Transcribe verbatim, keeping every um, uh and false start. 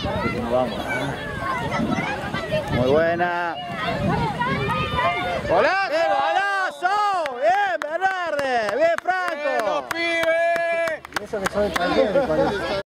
Vamos. Muy buena. ¡Golazo! ¡Bien, golazo! ¡Bien, Bernarde! ¡Bien, Franco! ¡Bien, los pibes! Y eso que soy también.